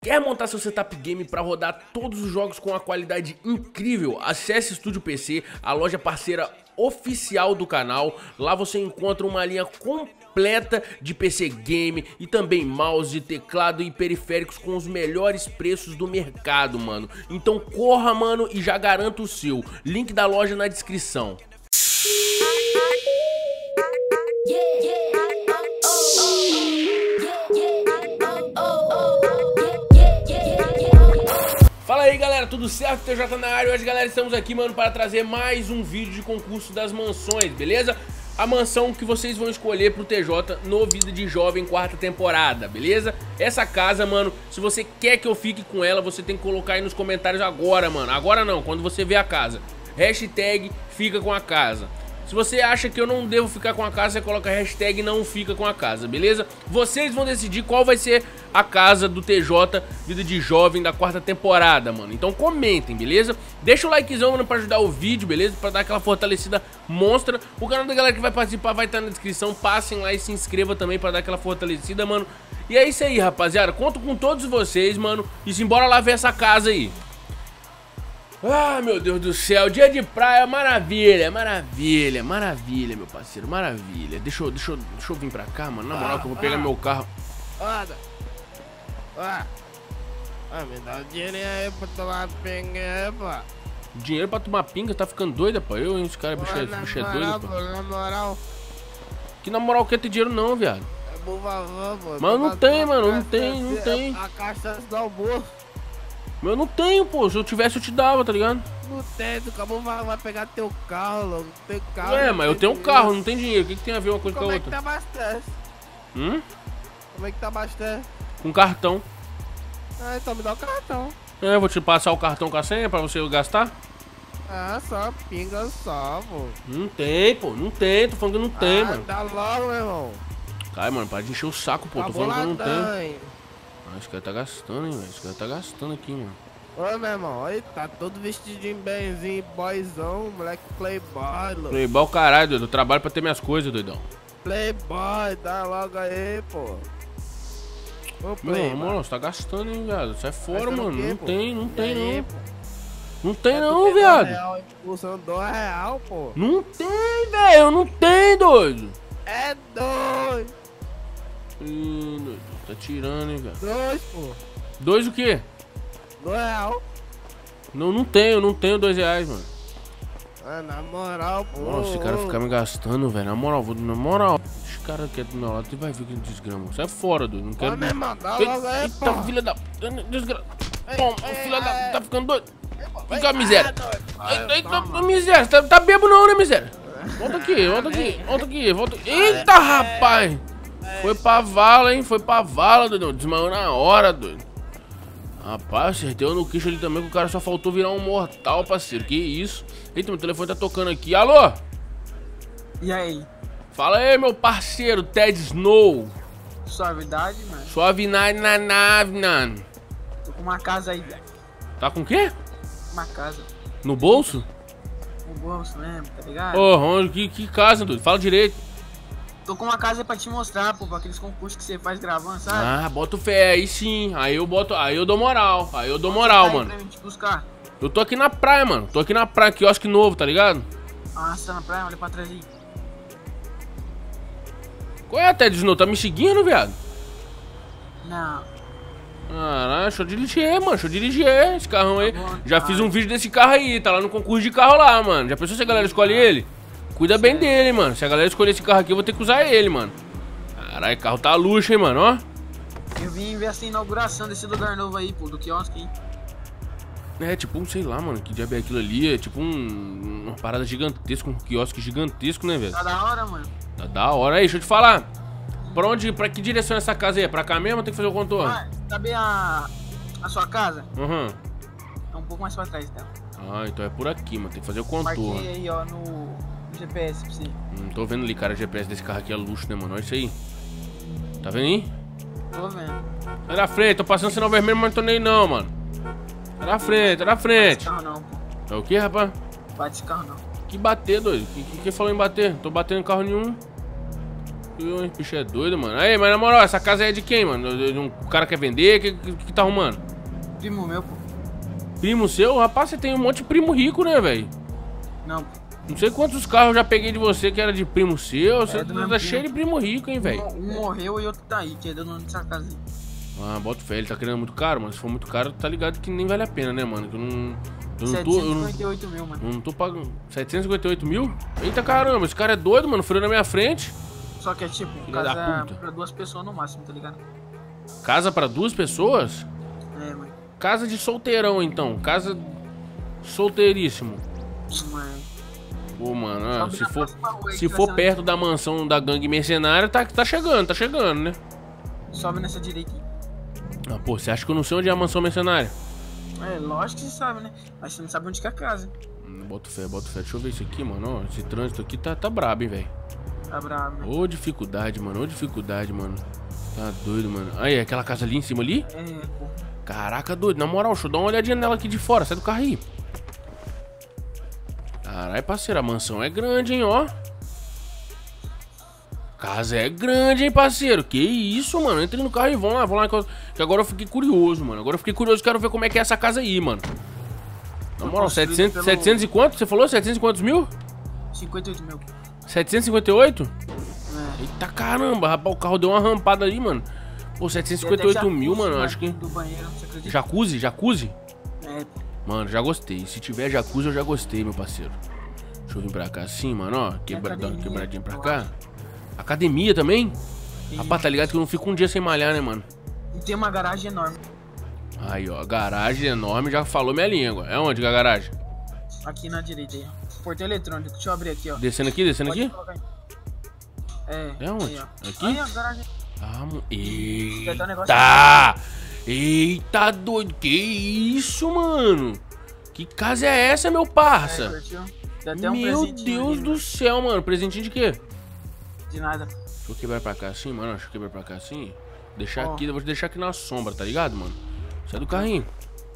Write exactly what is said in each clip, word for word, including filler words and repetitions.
Quer montar seu setup game para rodar todos os jogos com uma qualidade incrível? Acesse Estúdio P C, a loja parceira oficial do canal. Lá você encontra uma linha completa de P C game e também mouse, teclado e periféricos com os melhores preços do mercado, mano. Então corra, mano, e já garanta o seu. Link da loja na descrição. Fala aí, galera, tudo certo? T J na área. Hoje, galera, estamos aqui, mano, para trazer mais um vídeo de concurso das mansões, beleza? A mansão que vocês vão escolher pro T J no Vida de Jovem quarta temporada, beleza? Essa casa, mano, se você quer que eu fique com ela, você tem que colocar aí nos comentários agora, mano. Agora não, quando você vê a casa. Hashtag fica com a casa. Se você acha que eu não devo ficar com a casa, você coloca hashtag não fica com a casa, beleza? Vocês vão decidir qual vai ser a casa do T J Vida de Jovem da quarta temporada, mano. Então comentem, beleza? Deixa o likezão, mano, pra ajudar o vídeo, beleza? Pra dar aquela fortalecida monstra. O canal da galera que vai participar vai estar na descrição. Passem lá e se inscreva também pra dar aquela fortalecida, mano. E é isso aí, rapaziada. Conto com todos vocês, mano. E simbora lá ver essa casa aí. Ah, meu Deus do céu, dia de praia, maravilha, maravilha, maravilha, meu parceiro, maravilha. Deixa eu, deixa eu, deixa eu vir pra cá, mano, na moral, ah, que eu vou pegar ah, meu carro. Ah, ah, ah, me dá dinheiro aí pra tomar pinga, pá. Dinheiro pra tomar pinga? Tá ficando doida, pá? Eu, hein, esse cara, bicho, é, bicho é doido, pá. Na moral. Que na moral, quer ter dinheiro não, viado. É por favor, pô. Mas não tem, mano, não tem, não tem. A caixa do almoço. Eu não tenho, pô. Se eu tivesse, eu te dava, tá ligado? Não tem, tu acabou, vai, vai pegar teu carro, logo. Teu carro. É, mas eu tenho um carro, não tem dinheiro. O que, que tem a ver uma coisa Como com a é outra? Como é que tá abastece? Hum? Como é que tá abastece? Com cartão. Ah, então me dá o cartão. É, eu vou te passar o cartão com a senha pra você gastar. Ah, só pinga só, pô. Não tem, pô. Não tem. Tô falando que não tem, ah, mano. Dá logo, meu irmão. Cai, mano. Para de encher o saco, pô. Tô Acabou falando que não ladão, tem. Hein? Ah, esse cara tá gastando, hein, velho. Esse cara tá gastando aqui, mano. Ô, meu irmão, olha, tá todo vestidinho benzinho, boyzão, moleque playboy, louco. Playboy o caralho, doido. Eu trabalho pra ter minhas coisas, doidão. Playboy, dá logo aí, pô. Ô, Meu, mano, você tá gastando, hein, viado. Sai fora, Gastando mano. o quê, Não pô? tem, não tem, E aí, não. pô? Não tem, É, não, tu tem viado. dois real, impulsão dois real, pô. Não tem, velho. Não tem, doido. É dois. Ih, doido. Tá tirando, hein, velho. Dois, pô. Dois o quê? Dois real. Não, não tenho, não tenho dois reais, mano. Ah, na moral, pô. Nossa, esse cara fica me gastando, velho. Na moral, vou, na moral. Esse cara aqui é do meu lado, você vai ver que desgrama. Sai fora, doido. Não quero. Ô, meu irmão, dá Ei, logo aí, eita, pô. filha da. Desgrama. Ei, Toma, ei, filha da. ei. Tá ficando doido. Vai Fica a cá, miséria. doido. Ei, eita, Toma. miséria. Tá, tá bebo não, né, miséria? Volta aqui, volta aqui, volta aqui, volta aqui. Eita, rapaz. Foi pra vala, hein? Foi pra vala, doido. Desmaiou na hora, doido. Rapaz, acertei no queixo ali também, que o cara só faltou virar um mortal, parceiro. Que isso? Eita, meu telefone tá tocando aqui. Alô? E aí? Fala aí, meu parceiro, Ted Snow. Suavidade, mano. Suave na na nave, mano. Tô com uma casa aí, velho. Tá com o quê? Uma casa. No bolso? No bolso mesmo, tá ligado? Ô, onde? Que, que casa, doido? Fala direito. Tô com uma casa pra te mostrar, pô, pra aqueles concursos que você faz gravando, sabe? Ah, bota o fé, aí sim. Aí eu boto. Aí eu dou moral. Aí eu dou moral, Tá aí mano. pra mim te buscar. Eu tô aqui na praia, mano. Tô aqui na praia, quiosque novo, tá ligado? Ah, você tá na praia? Olha pra trás aí. Qual é, Ted Snow? Tá me seguindo, viado? Não. Caralho, deixa eu dirigir, mano. Deixa eu dirigir esse carrão aí. Tá bom, Já tá. fiz um vídeo desse carro aí. Tá lá no concurso de carro lá, mano. Já pensou se a galera escolhe ele? Cuida bem dele, mano. Se a galera escolher esse carro aqui, eu vou ter que usar ele, mano. Caralho, carro tá luxo, hein, mano, ó. Eu vim ver essa inauguração desse lugar novo aí, pô, do quiosque aí. É, tipo um, sei lá, mano, que diabo é aquilo ali. É tipo um, uma parada gigantesca, um quiosque gigantesco, né, velho? Tá da hora, mano. Tá da hora. Aí, deixa eu te falar. Pra onde, pra que direção é essa casa aí? É pra cá mesmo ou tem que fazer o contorno? Ah, sabe a, a sua casa? Uhum. É um pouco mais pra trás dela. Ah, então é por aqui, mano. Tem que fazer o Marquei contorno. aí, ó, no, no G P S pra você. Hum, tô vendo ali, cara, o G P S desse carro aqui é luxo, né, mano? Olha isso aí. Tá vendo aí? Tô vendo. Sai da frente, tô passando sinal vermelho, mas não tô nem não, mano. Sai da frente, sai da Bate frente. esse carro não, pô. É o que, rapaz? Bate esse carro não. Que bater, doido? Que, que, que falou em bater? Não tô batendo em carro nenhum. O bicho é doido, mano. Aí, mas na moral, essa casa é de quem, mano? O cara quer vender? O que, que, que tá arrumando? Primo meu, pô. Primo seu? Rapaz, você tem um monte de primo rico, né, velho? Não, pô. Não sei quantos carros eu já peguei de você que era de primo seu. Você do tá mesmo cheio de primo rico, hein, velho? Um, um morreu e outro tá aí, que é dono dessa casa aí. Ah, bota fé, ele tá querendo muito caro, mano. Se for muito caro, tá ligado que nem vale a pena, né, mano? Que eu não. Eu não tô. setecentos e cinquenta e oito mil, mano. Eu não tô pagando. setecentos e cinquenta e oito mil? Eita caramba, esse cara é doido, mano. Freou na minha frente. Só que é tipo, Filha da casa puta. pra duas pessoas no máximo, tá ligado? Casa pra duas pessoas? É, mano. Casa de solteirão, então. Casa solteiríssimo. Mas... Pô, mano, ah, Sobe se na for, próxima rua aí se que for vai ser perto da mansão da gangue mercenária, tá, tá chegando, tá chegando, né? Sobe nessa direita aí. Ah, pô, você acha que eu não sei onde é a mansão mercenária? É, lógico que você sabe, né? Mas você não sabe onde que é a casa. Hum, Bota fé, bota fé. Deixa eu ver isso aqui, mano. Ó, esse trânsito aqui tá, tá brabo, hein, velho. Tá bravo, né? Ô dificuldade, mano. Ô dificuldade, mano. Tá doido, mano. Aí, aquela casa ali em cima ali? É, pô. Caraca, doido. Na moral, deixa eu dar uma olhadinha nela aqui de fora. Sai do carro aí. Caralho, parceiro, a mansão é grande, hein, ó. Casa é grande, hein, parceiro. Que isso, mano. Entre no carro e vão lá, vão lá. Que agora eu fiquei curioso, mano. Agora eu fiquei curioso, quero ver como é que é essa casa aí, mano. Na moral, setecentos, pelo- setecentos e quanto? Você falou? setecentos e quantos mil? cinquenta e oito mil. setecentos e cinquenta e oito? É. Eita caramba, rapaz, o carro deu uma rampada ali, mano. Pô, setecentos e Tem até cinquenta e oito mil, jacuzzi, mano, acho que... Do banheiro, você acredita? Jacuzzi, jacuzzi? É, pô. Mano, já gostei. Se tiver jacuzzi, eu já gostei, meu parceiro. Deixa eu vir pra cá assim, mano, ó. Quebra, dá uma academia, quebradinha pra eu cá. Academia também? E- Rapaz, tá ligado que eu não fico um dia sem malhar, né, mano? E tem uma garagem enorme. Aí, ó, garagem enorme, já falou minha língua. É onde que é a garagem? Aqui na direita aí, ó. Portão eletrônico. Deixa eu abrir aqui, ó. Descendo aqui, descendo Pode aqui? colocar aí. É. É onde? Aí, ó. Aqui? Aí, a garagem. Ah, mano. Tem até um negócio Eita! Eita, doido. Que isso, mano? Que casa é essa, meu É, parça? curtiu? Tem até um Meu presentinho Deus ali, do mano. céu, mano. Presentinho de quê? De nada. Deixa eu quebrar pra cá assim, mano. Deixa eu quebrar pra cá assim. Deixar Ó. aqui, eu vou deixar aqui na sombra, tá ligado, mano? Sai do carrinho.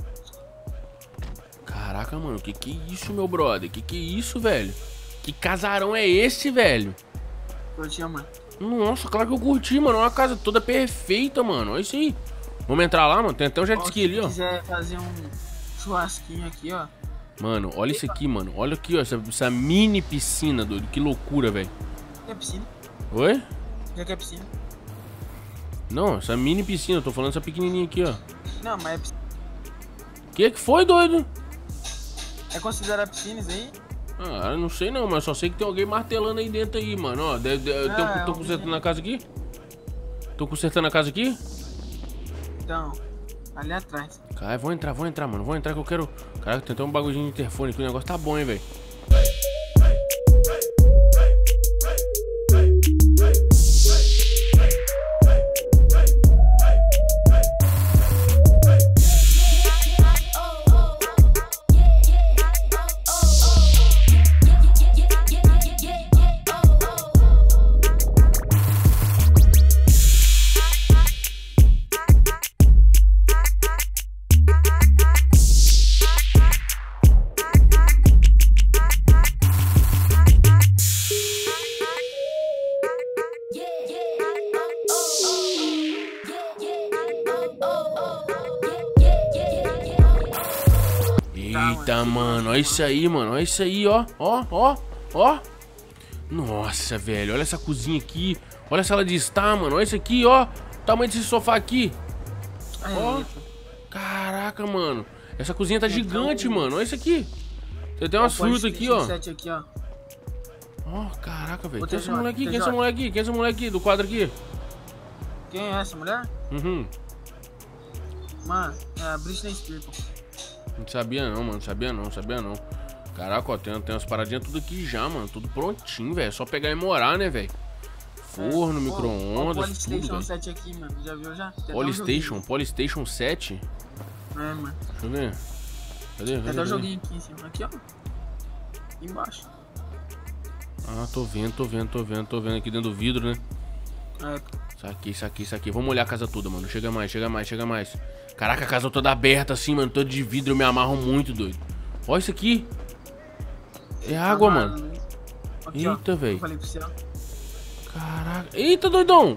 Caraca, mano. Que que é isso, meu brother? Que que é isso, velho? Que casarão é esse, velho? Curtiu, mano? Nossa, claro que eu curti, mano. Uma casa toda perfeita, mano. Olha isso aí. Vamos entrar lá, mano. Tem até um jet Ó, ski ali, ó. Se quiser fazer um churrasquinho aqui, ó. Mano, olha isso aqui, mano. Olha aqui, ó. Essa, essa mini piscina, doido. Que loucura, velho. Já é piscina. Oi? Já que é piscina. Não, essa mini piscina. Eu tô falando essa pequenininha aqui, ó. Não, mas é piscina. Que que foi, doido? É considerado piscina isso aí? Ah, eu não sei não, mas eu só sei que tem alguém martelando aí dentro aí, mano. Ó, deve, deve, Ah, tô, é tô um consertando vizinho. a casa aqui? Tô consertando a casa aqui? Então, ali atrás. Cara, vou entrar, vou entrar, mano. Vou entrar que eu quero... Caraca, tem até um bagulhinho de interfone aqui. O negócio tá bom, hein, velho. Eita, mano, olha isso aí, mano. Olha isso aí, ó. Ó, ó, ó. Nossa, velho, olha essa cozinha aqui. Olha a sala de estar, mano. Olha isso aqui, ó. O tamanho desse sofá aqui. Aí, Ó. aí, Caraca, mano. Essa cozinha tá gigante, um- mano. Olha isso aqui. Tem até umas ó, frutas aqui, ó. sete aqui, ó. Ó, caraca, velho. Ô, Quem é esse T J, moleque aqui? Quem é esse T J. moleque aqui? Quem é esse moleque aqui do quadro aqui? Quem é essa mulher? Uhum. Mano, é a Britney Spears, pô. Não sabia não, mano. Não sabia não, não sabia não. Caraca, ó, tem, tem umas paradinhas tudo aqui já, mano. Tudo prontinho, velho. É só pegar e morar, né, velho? Forno, É. micro-ondas, Ó, ó, tudo, Polystation velho. sete aqui, mano. Já viu já? Tem até um Polystation, joguinho. Polystation sete? É, mano. Deixa eu ver. Cadê? Tem Cadê? até um Cadê? joguinho aqui em cima. Aqui, ó. Aqui embaixo. Ah, tô vendo, tô vendo, tô vendo, tô vendo aqui dentro do vidro, né? É, Saquei, saquei, saquei. Vamos olhar a casa toda, mano. Chega mais, chega mais, chega mais. Caraca, a casa toda aberta assim, mano. Toda de vidro, eu me amarro muito, doido. Olha isso aqui. É água, mano. Aqui, ó. Eita, velho. Eu falei pro você, ó. Caraca. Eita, doidão.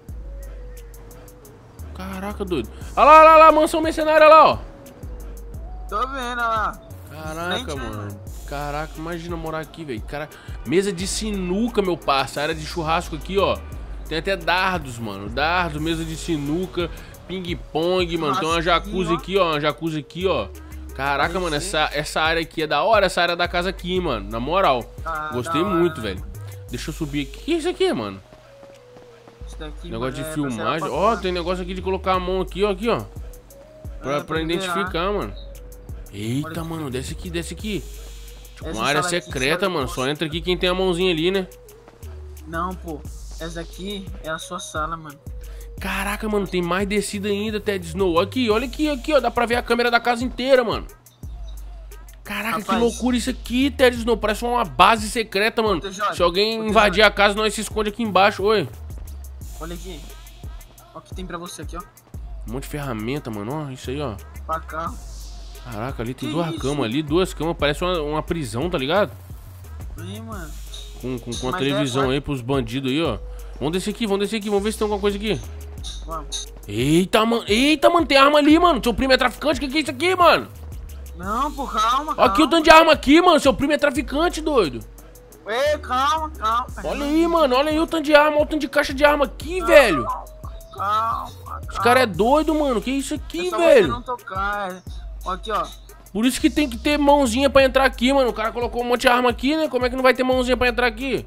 Caraca, doido. Olha lá, olha lá, lá, mansão mercenária lá, ó. Tô vendo, olha lá. Caraca, Frente, mano. né? Caraca, imagina morar aqui, velho. Cara, mesa de sinuca, meu parça. Área de churrasco aqui, ó. Tem até dardos, mano. Dardos, mesa de sinuca, ping-pong, mano. Tem uma jacuzzi aqui, ó. Uma jacuzzi aqui, ó. Caraca, mano, essa, essa área aqui é da hora, essa área da casa aqui, mano. Na moral. Ah, Gostei da hora, muito, né? velho. Deixa eu subir aqui. O que é isso aqui, mano? Isso daqui, Negócio mano, de é filmagem. pra Ó, passar. tem negócio aqui de colocar a mão aqui, ó. Aqui, ó. Pra, É, pra pra identificar, mano. Eita, Olha mano, aqui. desce aqui, desce aqui. Tipo, Essa uma área sala aqui, secreta, sala de mano. Só moça. entra aqui quem tem a mãozinha ali, né? Não, pô. Essa aqui é a sua sala, mano. Caraca, mano, tem mais descida ainda, Ted Snow. Aqui, olha aqui, aqui, ó. Dá pra ver a câmera da casa inteira, mano. Caraca, Rapaz. que loucura isso aqui, Ted Snow. Parece uma base secreta, mano. Ô, Jorge, Se alguém ô, invadir a casa, nós se esconde aqui embaixo. Oi. Olha aqui. Ó, o que tem pra você aqui, ó. Um monte de ferramenta, mano. Ó, isso aí, ó. Pra carro. Caraca, ali tem Que duas isso? camas ali, duas camas. Parece uma, uma prisão, tá ligado? Aí, mano. Com, com, com a Mas televisão é, vai. aí pros bandidos aí, ó. Vamos descer aqui, vamos descer aqui. Vamos ver se tem alguma coisa aqui. Vamos. Eita, mano. Eita, mano, tem arma ali, mano. Seu primo é traficante. O que, que é isso aqui, mano? Não, pô, calma, Ó calma. aqui o tanto de arma aqui, mano. Seu primo é traficante, doido. Ei, calma, calma. Olha aí, mano. Olha aí o tanto de arma. Olha o tanto de caixa de arma aqui, velho. Calma, calma. Os caras é doido, mano. Que isso aqui, é só velho? você não tocar. é. Ó, aqui, ó. Por isso que tem que ter mãozinha pra entrar aqui, mano. O cara colocou um monte de arma aqui, né? Como é que não vai ter mãozinha pra entrar aqui?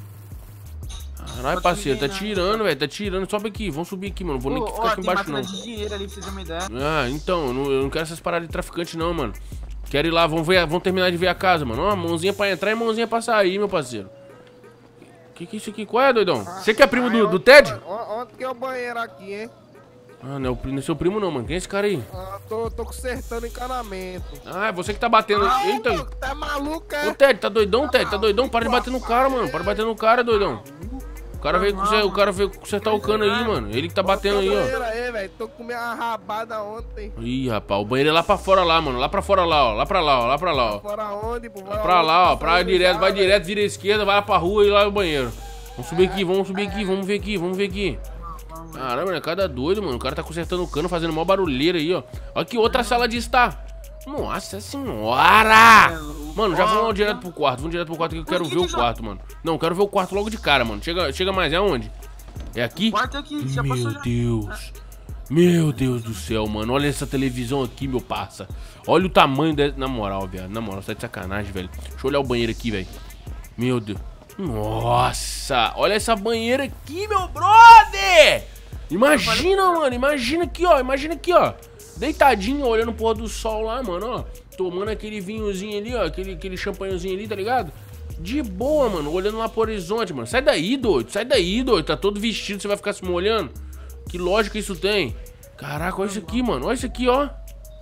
Caralho, Não parceiro. Tá ninguém, não. tirando, velho. Tá tirando. Sobe aqui. Vamos subir aqui, mano. Vou nem Pô, ficar ó, aqui tem embaixo, máquina não. de dinheiro ali, pra você ter uma ideia. Ah, então. Eu não, eu não quero essas paradas de traficante, não, mano. Quero ir lá. Vamos, ver, vamos terminar de ver a casa, mano. Ó, mãozinha pra entrar e mãozinha pra sair, meu parceiro. Que que é isso aqui? Qual é, doidão? Você que é primo do, do Ted? Onde que é o banheiro aqui, hein? Ah, não é, o, não é seu primo não, mano. Quem é esse cara aí? Ah, tô, tô consertando encanamento. Ah, é você que tá batendo. Ah, Eita. pô, tá maluco, Ô, é? Ted, tá doidão, Ted? Tá doidão? Para de bater no cara, mano. Para de bater no cara, doidão. O cara veio, conser- o cara veio consertar o cano aí, mano. Ele que tá batendo aí, ó. Banheiro aí, velho. Tô com minha rabada ontem. Ih, rapaz, o banheiro é lá pra fora lá, mano. Lá pra fora lá, ó. Lá pra lá, ó. Lá pra lá, ó. Fora onde, pô? Vai Pra lá, ó. onde? Pra direto, vai velho. direto, vira à esquerda, vai lá pra rua e lá é o banheiro. Vamos subir aqui, vamos subir aqui, vamos ver aqui, vamos ver aqui. Caramba, mano, é cada doido, mano. O cara tá consertando o cano, fazendo mó barulheira aí, ó. Ó aqui, outra sala de estar. Nossa senhora! Mano, já vamos lá direto pro quarto. Vamos direto pro quarto que eu quero ver o quarto, mano. Não, eu quero ver o quarto logo de cara, mano. Chega, chega mais, é aonde? É aqui? Quarto aqui, já passou Meu já. Deus. Meu Deus do céu, mano. Olha essa televisão aqui, meu parça. Olha o tamanho dessa. Na moral, velho. Na moral, você tá de sacanagem, velho. Deixa eu olhar o banheiro aqui, velho. Meu Deus. Nossa. Olha essa banheira aqui, meu brother. Imagina, mano. Imagina aqui, ó. Imagina aqui, ó. Deitadinho, olhando o pôr do sol lá, mano, ó. Tomando aquele vinhozinho ali, ó. Aquele, aquele champanhezinho ali, tá ligado? De boa, mano. Olhando lá pro horizonte, mano. Sai daí, doido. Sai daí, doido. Tá todo vestido, você vai ficar se molhando? Que lógica isso tem? Caraca, olha isso aqui, mano. Olha isso aqui, ó.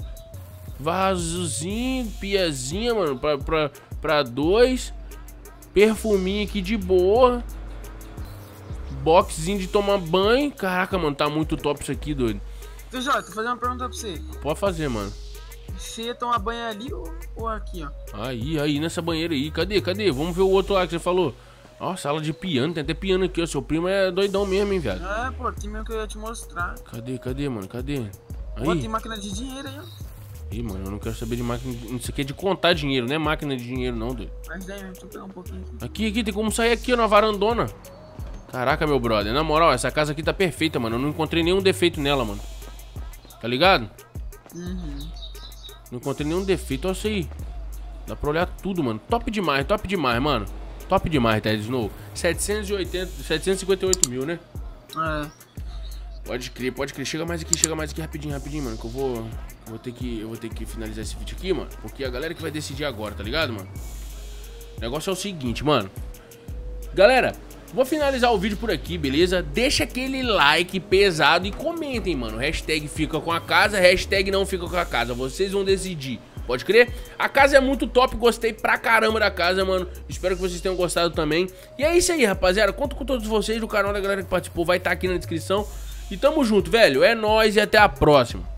Vasozinho, piazinha, mano. Pra, pra, pra dois. Perfuminho aqui de boa. Boxzinho de tomar banho. Caraca, mano. Tá muito top isso aqui, doido. T J, tô fazendo uma pergunta pra você. Pode fazer, mano. Você ia tomar banho ali ou, ou aqui, ó? Aí, aí, nessa banheira aí. Cadê, cadê? Vamos ver o outro lá que você falou. Ó, sala de piano. Tem até piano aqui, ó. Seu primo é doidão mesmo, hein, viado. É, pô, tem mesmo que eu ia te mostrar. Cadê, cadê, mano? Cadê? Pô, Aí. tem máquina de dinheiro aí, ó. Ih, mano, eu não quero saber de máquina. de- Isso aqui é de contar dinheiro, não é máquina de dinheiro, não, doido. Mas daí, deixa eu pegar um pouquinho aqui. Aqui, aqui, tem como sair aqui, ó, na varandona. Caraca, meu brother. Na moral, essa casa aqui tá perfeita, mano. Eu não encontrei nenhum defeito nela, mano. Tá ligado? Uhum. Não encontrei nenhum defeito, olha isso aí. Dá pra olhar tudo, mano. Top demais, top demais, mano. Top demais, Ted Snow. setecentos e oitenta, setecentos e cinquenta e oito mil, né? É. Pode crer, pode crer. Chega mais aqui, chega mais aqui rapidinho, rapidinho, mano. Que eu vou. Eu vou ter que. Eu vou ter que finalizar esse vídeo aqui, mano. Porque a galera que vai decidir agora, tá ligado, mano? O negócio é o seguinte, mano. Galera, vou finalizar o vídeo por aqui, beleza? Deixa aquele like pesado e comentem, mano. Hashtag fica com a casa, hashtag não fica com a casa. Vocês vão decidir. Pode crer? A casa é muito top, gostei pra caramba da casa, mano. Espero que vocês tenham gostado também. E é isso aí, rapaziada. Conto com todos vocês. O canal da galera que participou vai estar aqui na descrição. E tamo junto, velho. É nóis e até a próxima.